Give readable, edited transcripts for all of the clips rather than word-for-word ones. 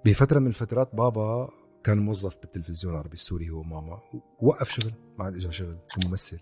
بفترة من الفترات بابا كان موظف بالتلفزيون العربي السوري هو ماما، ووقف شغل، ما عاد اجى شغل كممثل،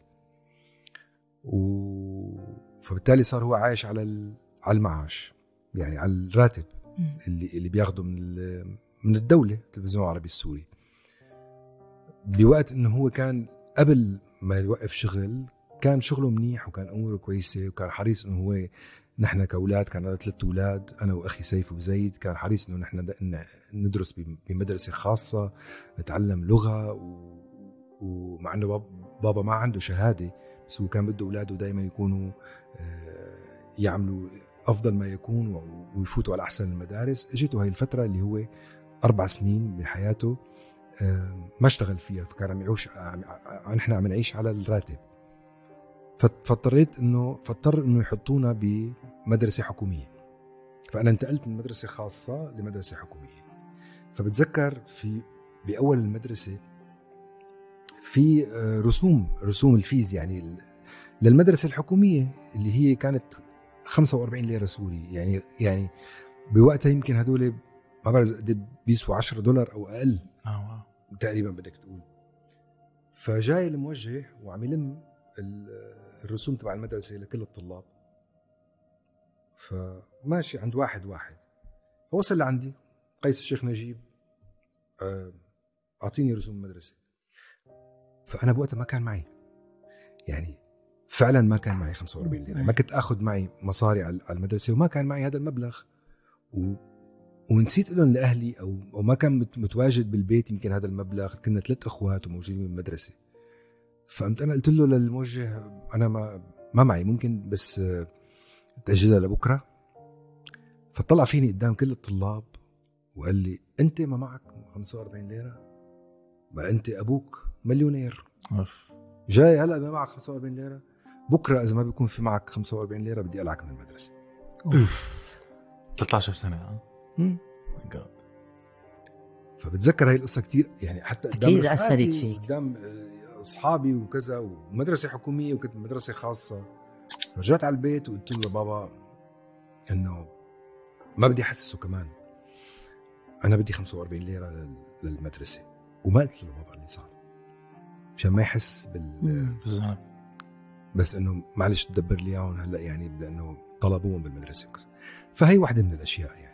فبالتالي صار هو عايش على المعاش، يعني على الراتب اللي بياخده من الدولة التلفزيون العربي السوري. بوقت انه هو كان قبل ما يوقف شغل كان شغله منيح وكان اموره كويسة وكان حريص انه هو، نحن كأولاد كان عندنا 3 أولاد، أنا وأخي سيف وزيد، كان حريص إنه نحن ندرس بمدرسة خاصة نتعلم لغة ومع إنه بابا ما عنده شهادة، بس هو كان بده أولاده دايما يكونوا يعملوا أفضل ما يكون ويفوتوا على أحسن المدارس. اجته هاي الفترة اللي هو 4 سنين من حياته ما اشتغل فيها، فكان عم يعيش، نحن عم نعيش على الراتب. فاضطر انه يحطونا بمدرسه حكوميه، فانا انتقلت من مدرسه خاصه لمدرسه حكوميه. فبتذكر باول المدرسه في رسوم الفيز يعني للمدرسه الحكوميه اللي هي كانت 45 ليره سوري، يعني بوقتها يمكن هدول ما بعرف قد بيسوا $10 او اقل تقريبا بدك تقول. فجاي الموجه وعم يلم الرسوم تبع المدرسة لكل الطلاب، فماشي عند واحد فوصل لعندي قيس الشيخ نجيب، أعطيني رسوم المدرسة. فأنا بوقتها ما كان معي، يعني فعلا ما كان معي 45 ليرة، ما كنت أخذ معي مصاري على المدرسة وما كان معي هذا المبلغ، ونسيت لهم لأهلي أو ما كان متواجد بالبيت يمكن هذا المبلغ. كنا 3 أخوات وموجودين بالمدرسة. فقمت أنا قلت له للموجه أنا ما معي، ممكن بس تأجلها لبكرة. فطلع فيني قدام كل الطلاب وقال لي أنت ما معك 45 ليرة؟ ما أنت أبوك مليونير، جاي هلأ ما معك 45 ليرة، بكرة إذا ما بيكون في معك 45 ليرة بدي أقلعك من المدرسة. 13 سنة. فبتذكر هاي القصة كتير، يعني حتى قدام أكيد أثرت فيك، قدام أصحابي وكذا، ومدرسة حكومية وكنت مدرسة خاصة. رجعت على البيت وقلت له بابا إنه ما بدي أحسسه كمان، أنا بدي 45 ليرة للمدرسة. وما قلت له بابا اللي صار عشان ما يحس بالذنب، بس إنه معلش تدبر لي إياهم هلا، يعني لأنه طلبوهم بالمدرسة وكذا. فهي واحدة من الأشياء يعني.